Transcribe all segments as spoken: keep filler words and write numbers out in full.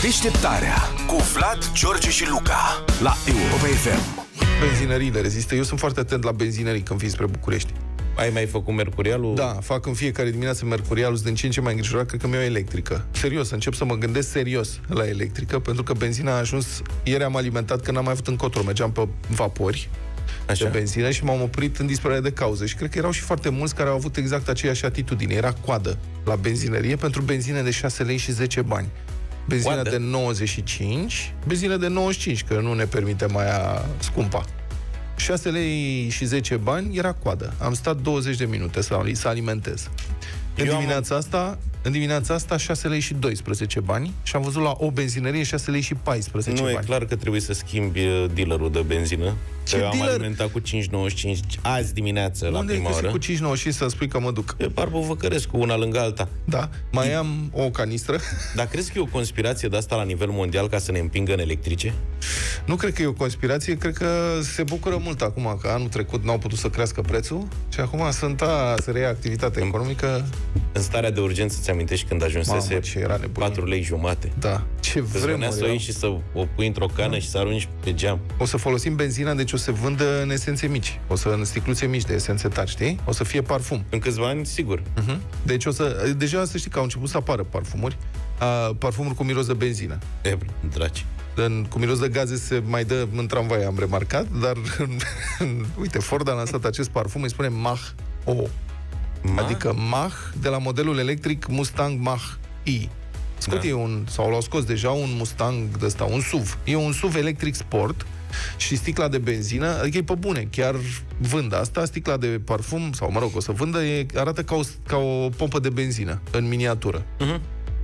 Deșteptarea cu Vlad, George și Luca la Europa F M. Benzinăriile rezistă. Eu sunt foarte atent la benzinării când vin spre București. Ai mai făcut Mercurialul? Da, fac în fiecare dimineață Mercurialul, sunt din ce în ce mai îngrijorat, cred că mi-o electrică. Serios, încep să mă gândesc serios la electrică, pentru că benzina a ajuns, ieri am alimentat că n-am mai avut încotro, mergeam pe vapori Așa. de benzină și m-am oprit în disperare de cauză. Și cred că erau și foarte mulți care au avut exact aceeași atitudine. Era coadă la benzinărie pentru benzină de șase lei și zece bani. Benzină Coadă. de nouăzeci și cinci, benzină de nouăzeci și cinci, că nu ne permite mai a scumpa. șase lei și zece bani era coadă. Am stat douăzeci de minute să, să alimentez. În dimineața, am... asta, în dimineața asta șase lei și doisprezece bani și am văzut la o benzinărie șase lei și paisprezece nu, bani. Nu, e clar că trebuie să schimbi dealerul de benzină. Ce că eu dealer? Am alimentat cu cinci nouăzeci și cinci azi dimineață la Unde prima oră. cu cinci nouăzeci și cinci să spui că mă duc? E Parbu Văcărescu, una lângă alta. Da, mai e... am o canistră. Dar crezi că e o conspirație de asta la nivel mondial ca să ne împingă în electrice? Nu cred că e o conspirație, cred că se bucură mult acum că anul trecut n-au putut să crească prețul și acum sunt a să reia activitatea economică. În starea de urgență, ți amintești când ajunsese Mamă, ce era patru lei jumate? Da. Ce vremuri să o iei și să o pui într-o cană da. și să arunci pe geam. O să folosim benzina, deci o să vândă în esențe mici. O să în sticluțe mici de esențe tari, știi? O să fie parfum. În câțiva ani, sigur. Uh-huh. Deci o să... Deja să știi că au început să apară parfumuri. Uh, parfumuri cu miros de benzină. E, draci. În, cu miros de gaze se mai dă în tramvai, am remarcat, dar uite, Ford a lansat acest parfum, îi spune Mach-O. Mach? Adică Mach de la modelul electric Mustang Mach-E. Scot da. e un, sau l-au scos deja un Mustang de ăsta, un S U V. E un S U V electric sport și sticla de benzină, adică e pe bune, chiar vând asta, sticla de parfum, sau mă rog, o să vândă, e, arată ca o, ca o pompă de benzină, în miniatură. Uh-huh.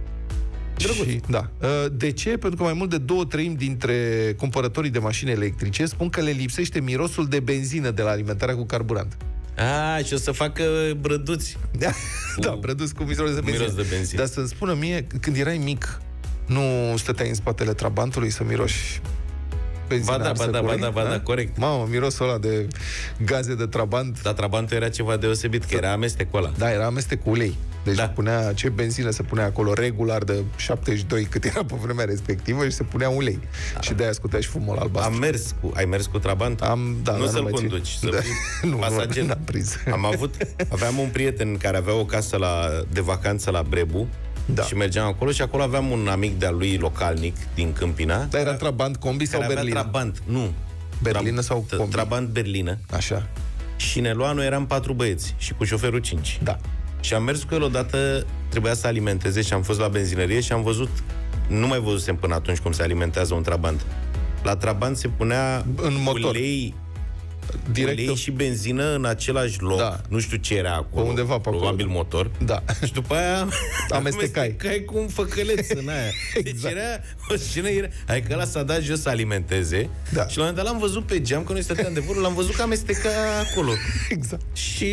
Și, da. De ce? Pentru că mai mult de două treimi dintre cumpărătorii de mașini electrice spun că le lipsește mirosul de benzină de la alimentarea cu carburant. A, și o să facă brăduți. Da, cu... da brăduți cu miros de benzină. Miros de benzină. Dar să-mi spună mie, când erai mic, nu stăteai în spatele trabantului să miroși benzina? Ba da, ba da, ba da, ba da, corect. Mamă, mirosul ăla de gaze de trabant. Dar trabantul era ceva deosebit, că era amestecul ăla. Da, era amestec cu ulei. Deci da. punea, ce benzină se punea acolo regular de șaptezeci și doi cât era pe vremea respectivă și se punea ulei. Da. Și de-aia scutea și fumul albastru. Am mers cu, ai mers cu trabant? Am, da, nu da, să-l nu conduci, să da. fii pasager. Nu, n-am prins. Am avut, aveam un prieten care avea o casă la, de vacanță la Brebu. Da. Și mergeam acolo și acolo aveam un amic de-al lui localnic din Câmpina. Dar era Trabant Combi sau Berlină? Trabant, nu. Berlină sau Combi? Trabant Berlină. Așa. Și ne lua, noi eram patru băieți și cu șoferul cinci. Da. Și am mers cu el odată, trebuia să alimenteze și am fost la benzinărie și am văzut, nu mai văzusem până atunci cum se alimentează un Trabant. La Trabant se punea în motor. ulei, direct ulei și benzină în același loc. Da. Nu știu ce era acolo. Pe undeva pe probabil acolo. motor. Da. Și după aia amestecai. amestecai cu un făcăleț în aia. Exact. Deci era o scenă, era... Adică ăla s-a dat jos să alimenteze. Da. Și la un moment dat l-am văzut pe geam, că noi stăteam de vorbă, l-am văzut că amesteca acolo. Exact. Și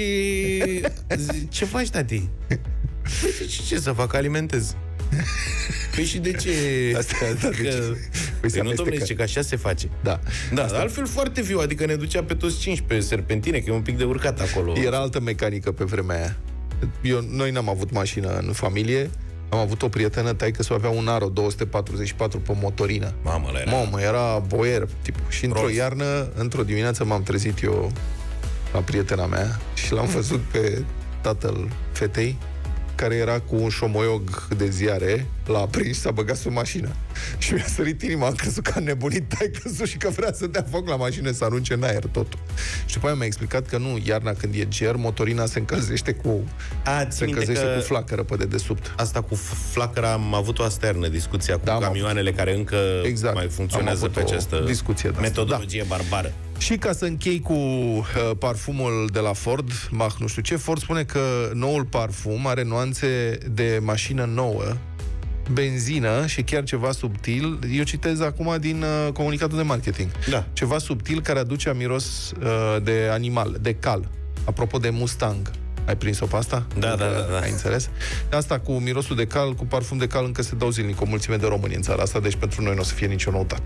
ce faci, tati? Păi, ce, ce să fac? Alimentez. Păi și de ce? Asta, da, de ce? Păi păi nu, domnule, zice că așa se face. Da. Da, altfel foarte viu, adică ne ducea pe toți cinci pe serpentine, că e un pic de urcat acolo. Era altă mecanică pe vremea aia. Eu, noi n-am avut mașină în familie. Am avut o prietenă, taică-s-o avea un Aro două sute patruzeci și patru pe motorină. Mamă, era... Mamă, era boier. Tip. Și într-o Roz. iarnă, într-o dimineață m-am trezit eu la prietena mea și l-am văzut pe tatăl fetei, care era cu un șomoiog de ziare, l-a aprins și s-a băgat sub mașină. Și mi-a sărit inima, am crezut că a nebunit taică-su și că vrea să dea foc la mașină, să arunce în aer totul. Și după aia mi-a explicat că nu, iarna când e ger, motorina se încălzește cu a, se încălzește că... cu flacără pe dedesubt. Asta cu flacăra am avut o asternă discuția cu da, camioanele care încă exact. mai funcționează pe această discuție metodologie da. barbară. Și ca să închei cu uh, parfumul de la Ford, Mach nu știu ce, Ford spune că noul parfum are nuanțe de mașină nouă, benzină și chiar ceva subtil. Eu citez acum din uh, comunicatul de marketing. Da. Ceva subtil care aduce miros uh, de animal, de cal. Apropo de Mustang. Ai prins-o pe asta? Da, da, da, da. Ai înțeles? Asta cu mirosul de cal, cu parfum de cal încă se dau zilnic o mulțime de români în țara asta, deci pentru noi nu o să fie nicio noutate.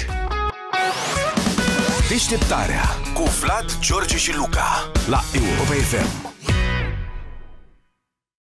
Deșteptarea cu Vlad, George și Luca la Europa F M.